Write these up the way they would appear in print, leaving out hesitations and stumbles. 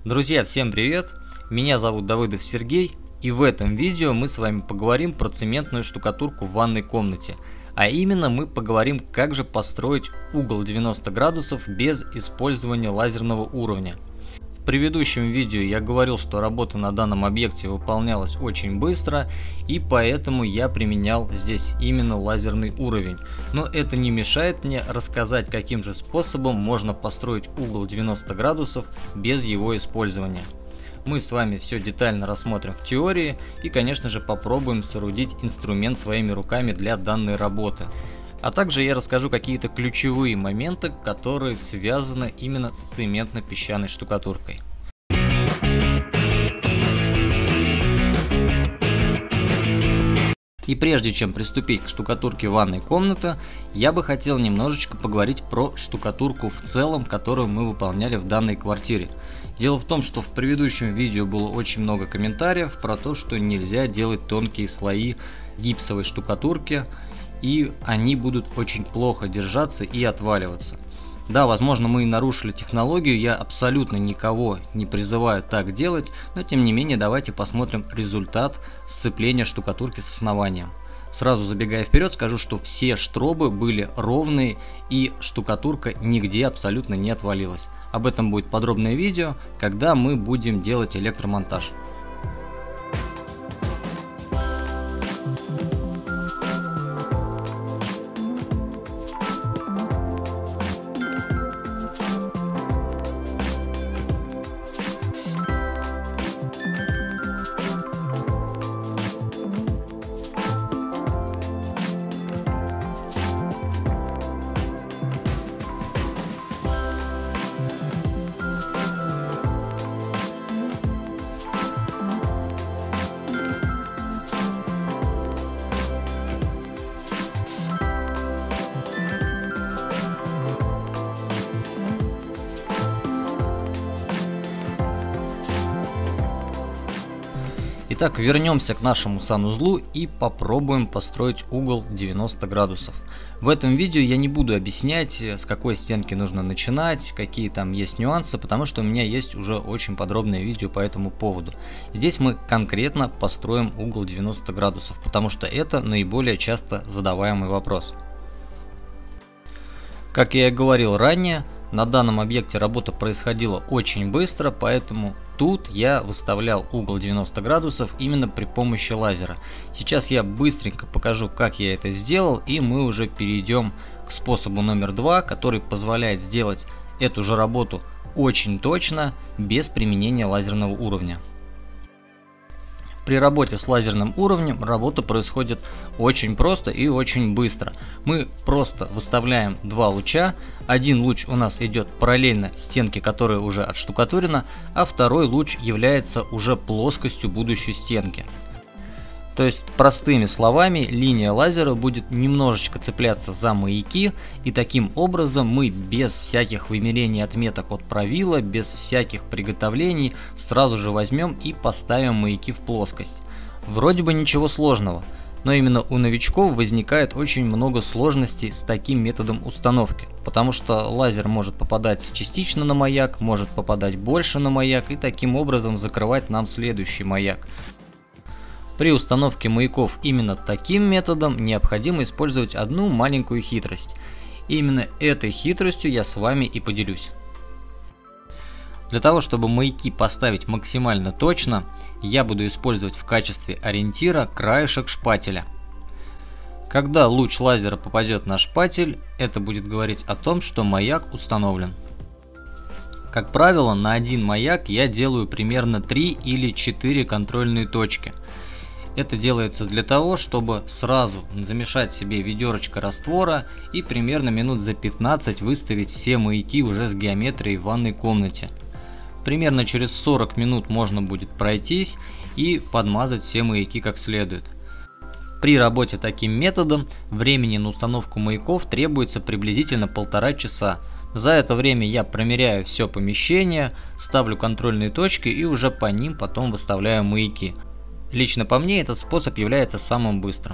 Друзья, всем привет! Меня зовут Давыдов Сергей, и в этом видео мы с вами поговорим про цементную штукатурку в ванной комнате. А именно мы поговорим, как же построить угол 90 градусов без использования лазерного уровня. В предыдущем видео я говорил, что работа на данном объекте выполнялась очень быстро, и поэтому я применял здесь именно лазерный уровень. Но это не мешает мне рассказать, каким же способом можно построить угол 90 градусов без его использования. Мы с вами все детально рассмотрим в теории и, конечно же, попробуем соорудить инструмент своими руками для данной работы. А также я расскажу какие-то ключевые моменты, которые связаны именно с цементно-песчаной штукатуркой. И прежде чем приступить к штукатурке ванной комнаты, я бы хотел немножечко поговорить про штукатурку в целом, которую мы выполняли в данной квартире. Дело в том, что в предыдущем видео было очень много комментариев про то, что нельзя делать тонкие слои гипсовой штукатурки, и они будут очень плохо держаться и отваливаться. Да, возможно, мы и нарушили технологию, я абсолютно никого не призываю так делать, но тем не менее давайте посмотрим результат сцепления штукатурки с основанием. Сразу забегая вперед, скажу, что все штробы были ровные и штукатурка нигде абсолютно не отвалилась. Об этом будет подробное видео, когда мы будем делать электромонтаж. Итак, вернемся к нашему санузлу и попробуем построить угол 90 градусов. В этом видео я не буду объяснять, с какой стенки нужно начинать, какие там есть нюансы, потому что у меня есть уже очень подробное видео по этому поводу. Здесь мы конкретно построим угол 90 градусов, потому что это наиболее часто задаваемый вопрос. Как я и говорил ранее, на данном объекте работа происходила очень быстро, поэтому тут я выставлял угол 90 градусов именно при помощи лазера. Сейчас я быстренько покажу, как я это сделал, и мы уже перейдем к способу номер 2, который позволяет сделать эту же работу очень точно, без применения лазерного уровня. При работе с лазерным уровнем работа происходит очень просто и очень быстро. Мы просто выставляем два луча. Один луч у нас идет параллельно стенке, которая уже отштукатурена, а второй луч является уже плоскостью будущей стенки. То есть, простыми словами, линия лазера будет немножечко цепляться за маяки, и таким образом мы без всяких вымерений отметок от правила, без всяких приготовлений сразу же возьмем и поставим маяки в плоскость. Вроде бы ничего сложного, но именно у новичков возникает очень много сложностей с таким методом установки, потому что лазер может попадать частично на маяк, может попадать больше на маяк и таким образом закрывать нам следующий маяк. При установке маяков именно таким методом необходимо использовать одну маленькую хитрость. И именно этой хитростью я с вами и поделюсь. Для того, чтобы маяки поставить максимально точно, я буду использовать в качестве ориентира краешек шпателя. Когда луч лазера попадет на шпатель, это будет говорить о том, что маяк установлен. Как правило, на один маяк я делаю примерно 3 или 4 контрольные точки. Это делается для того, чтобы сразу замешать себе ведерочко раствора и примерно минут за 15 выставить все маяки уже с геометрией в ванной комнате. Примерно через 40 минут можно будет пройтись и подмазать все маяки как следует. При работе таким методом времени на установку маяков требуется приблизительно 1,5 часа. За это время я промеряю все помещение, ставлю контрольные точки и уже по ним потом выставляю маяки. Лично по мне этот способ является самым быстрым.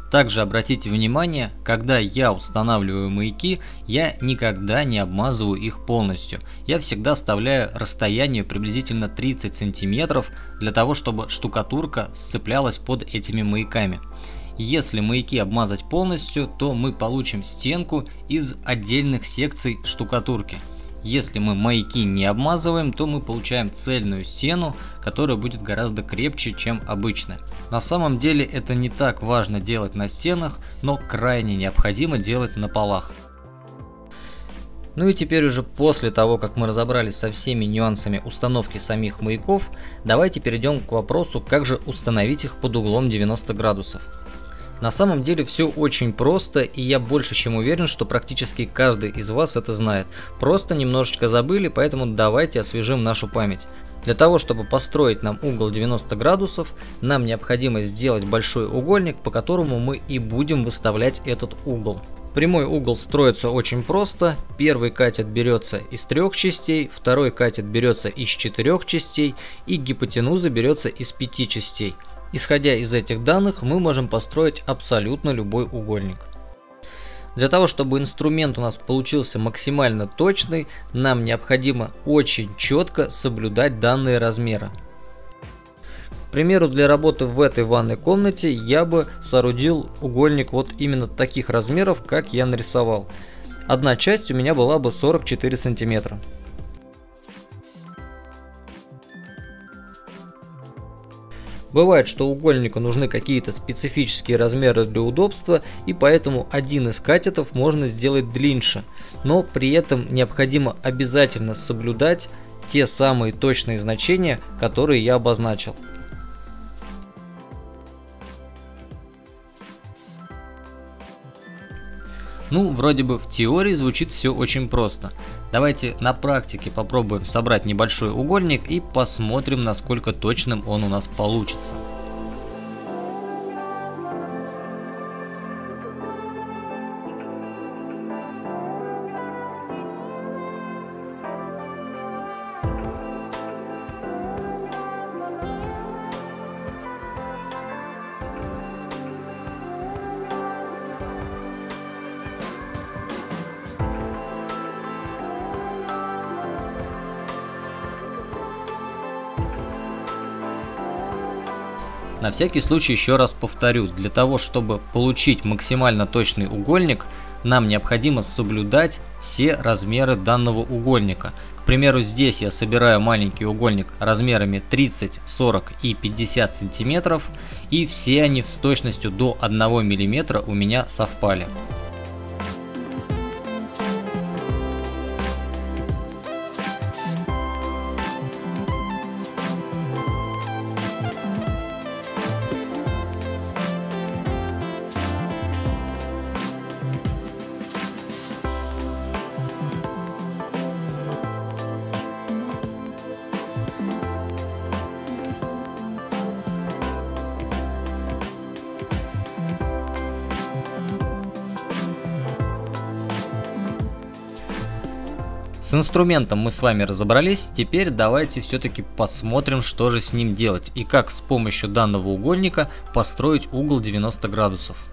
Также обратите внимание, когда я устанавливаю маяки, я никогда не обмазываю их полностью. Я всегда оставляю расстояние приблизительно 30 сантиметров для того, чтобы штукатурка сцеплялась под этими маяками. Если маяки обмазать полностью, то мы получим стенку из отдельных секций штукатурки. Если мы маяки не обмазываем, то мы получаем цельную стену, которая будет гораздо крепче, чем обычная. На самом деле это не так важно делать на стенах, но крайне необходимо делать на полах. Ну и теперь уже после того, как мы разобрались со всеми нюансами установки самих маяков, давайте перейдем к вопросу, как же установить их под углом 90 градусов. На самом деле все очень просто, и я больше чем уверен, что практически каждый из вас это знает. Просто немножечко забыли, поэтому давайте освежим нашу память. Для того, чтобы построить нам угол 90 градусов, нам необходимо сделать большой угольник, по которому мы и будем выставлять этот угол. Прямой угол строится очень просто. Первый катет берется из 3 частей, второй катет берется из 4 частей и гипотенуза берется из 5 частей. Исходя из этих данных, мы можем построить абсолютно любой угольник. Для того, чтобы инструмент у нас получился максимально точный, нам необходимо очень четко соблюдать данные размеры. К примеру, для работы в этой ванной комнате я бы соорудил угольник вот именно таких размеров, как я нарисовал. Одна часть у меня была бы 44 сантиметра. Бывает, что угольнику нужны какие-то специфические размеры для удобства, и поэтому один из катетов можно сделать длиннее, но при этом необходимо обязательно соблюдать те самые точные значения, которые я обозначил. Ну, вроде бы в теории звучит все очень просто. Давайте на практике попробуем собрать небольшой угольник и посмотрим, насколько точным он у нас получится. На всякий случай еще раз повторю, для того, чтобы получить максимально точный угольник, нам необходимо соблюдать все размеры данного угольника. К примеру, здесь я собираю маленький угольник размерами 30, 40 и 50 сантиметров, и все они с точностью до 1 мм у меня совпали. С инструментом мы с вами разобрались, теперь давайте все-таки посмотрим, что же с ним делать и как с помощью данного угольника построить угол 90 градусов.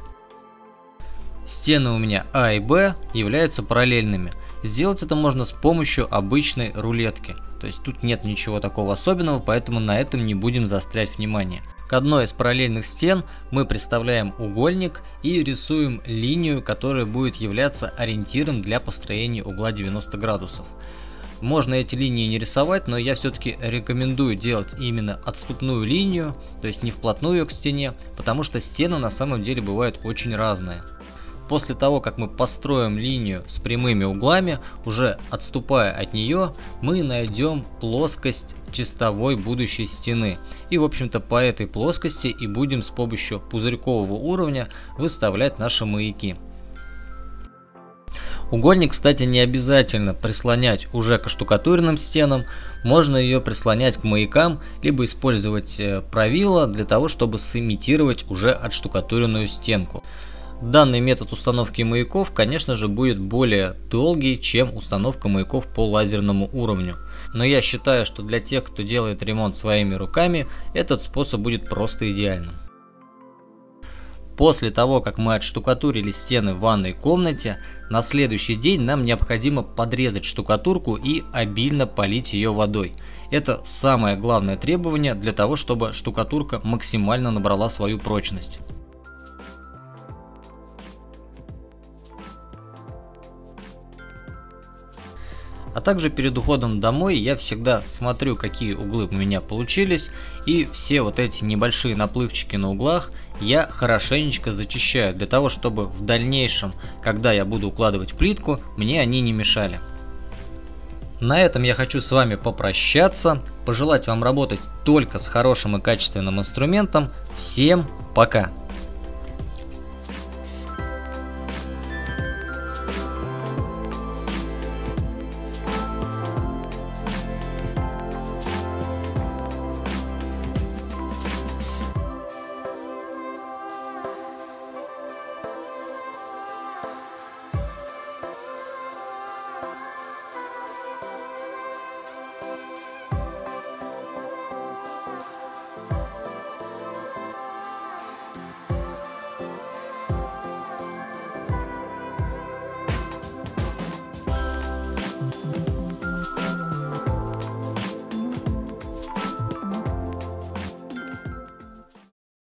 Стены у меня А и Б являются параллельными. Сделать это можно с помощью обычной рулетки. То есть тут нет ничего такого особенного, поэтому на этом не будем заострять внимание. К одной из параллельных стен мы приставляем угольник и рисуем линию, которая будет являться ориентиром для построения угла 90 градусов. Можно эти линии не рисовать, но я все-таки рекомендую делать именно отступную линию, то есть не вплотную к стене, потому что стены на самом деле бывают очень разные. После того, как мы построим линию с прямыми углами, уже отступая от нее, мы найдем плоскость чистовой будущей стены. И, в общем-то, по этой плоскости и будем с помощью пузырькового уровня выставлять наши маяки. Угольник, кстати, не обязательно прислонять уже к оштукатуренным стенам, можно ее прислонять к маякам, либо использовать правило для того, чтобы сымитировать уже отштукатуренную стенку. Данный метод установки маяков, конечно же, будет более долгий, чем установка маяков по лазерному уровню. Но я считаю, что для тех, кто делает ремонт своими руками, этот способ будет просто идеальным. После того, как мы отштукатурили стены в ванной комнате, на следующий день нам необходимо подрезать штукатурку и обильно полить ее водой. Это самое главное требование для того, чтобы штукатурка максимально набрала свою прочность. А также перед уходом домой я всегда смотрю, какие углы у меня получились, и все вот эти небольшие наплывчики на углах я хорошенечко зачищаю, для того, чтобы в дальнейшем, когда я буду укладывать плитку, мне они не мешали. На этом я хочу с вами попрощаться, пожелать вам работать только с хорошим и качественным инструментом. Всем пока!